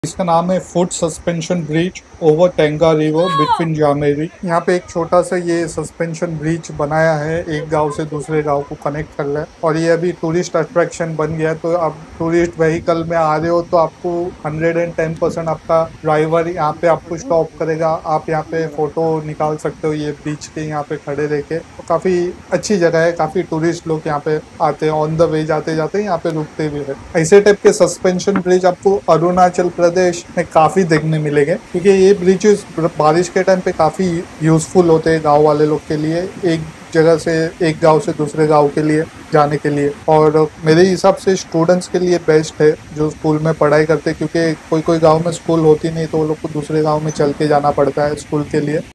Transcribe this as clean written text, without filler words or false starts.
इसका नाम है foot suspension bridge over Tenga river between Jameri. यहाँ पे एक छोटा सा ये सस्पेंशन ब्रिज बनाया है, एक गांव से दूसरे गांव को कनेक्ट कर रहा है और ये अभी टूरिस्ट अट्रैक्शन बन गया है। तो आप टूरिस्ट व्हीकल में आ रहे हो तो आपको 110% आपका ड्राइवर यहाँ पे आपको स्टॉप करेगा। आप यहाँ पे फोटो निकाल सकते हो ये ब्रिज के यहाँ पे खड़े रह के। तो काफी अच्छी जगह है, काफी टूरिस्ट लोग यहाँ पे आते हैं, ऑन द वे जाते जाते यहाँ पे रुकते भी है। ऐसे टाइप के सस्पेंशन ब्रिज आपको अरुणाचल प्रदेश में काफी देखने मिलेंगे, क्योंकि ये ब्रिजेस बारिश के टाइम पे काफी यूजफुल होते हैं गांव वाले लोग के लिए, एक जगह से एक गांव से दूसरे गांव के लिए जाने के लिए। और मेरे हिसाब से स्टूडेंट्स के लिए बेस्ट है जो स्कूल में पढ़ाई करते हैं, क्योंकि कोई कोई गांव में स्कूल होती नहीं तो वो लोग को दूसरे गांव में चल के जाना पड़ता है स्कूल के लिए।